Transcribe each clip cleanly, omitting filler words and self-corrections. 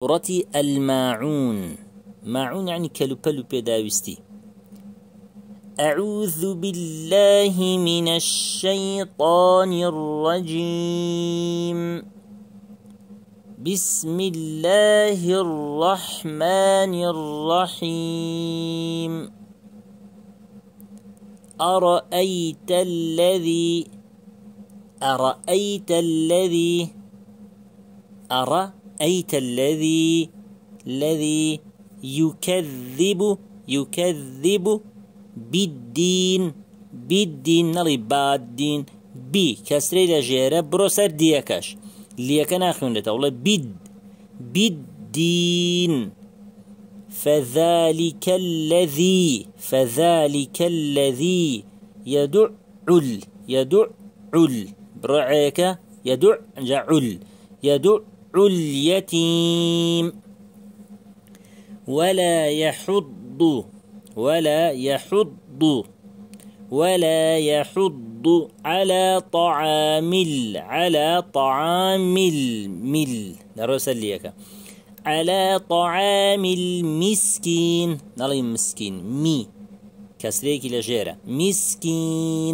سورة الماعون. ماعون يعني كلوبلو بيداوستي. أعوذ بالله من الشيطان الرجيم. بسم الله الرحمن الرحيم. أرأيت الذي يكذب بالدين. نڵی بادين بي كسري لجيرة بروسر ديكاش ليكا ناخون لتولا بالدين. فذلك الذي يدع برعيك يدع اليتيم ولا يحض على طعام المسكين. نالي مسكين مي كسريك لجيرة مسكين.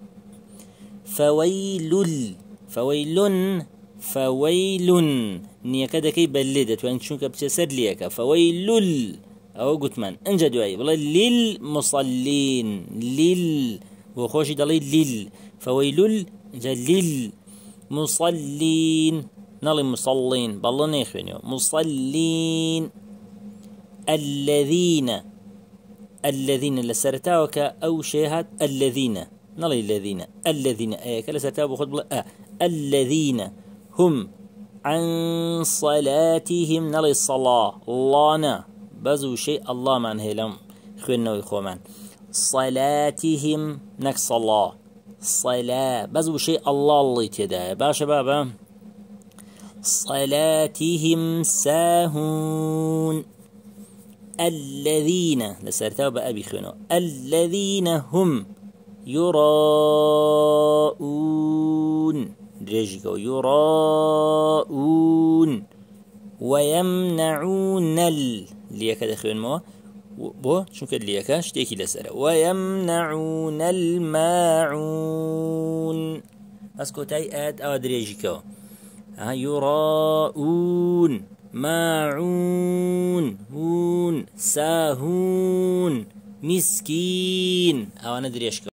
فويل نيكا كي بلدت وان شونك بتسر ليك فويل او قتمان انجا دواي والله للمصلين وخوشي دلي فويل للمصلين. نالي مصلين بالله نيخوينيو مصلين. الذين لسرتاوك او شيهات الذين نالي الذين ايك لسرتاو خد بلا الذين هم عن صلاتهم. نالي الصلاة الله بزو شيء الله من هلم خوينا ويخومان صلاتهم نك صلاة بزو شيء الله يتدا باشا بابا. صلاتهم ساهون. الذين لسرتاو بأبي خونو الذين هم يراءون دريجيكو يراءون ويمنعون ليكا دخلون مو بو شنو كد ليكا شتيكي لسرة ويمنعون الماعون. اسكو تاي اد دريجيكو يراءون ماعون هون ساهون مسكين او انا دريشكو.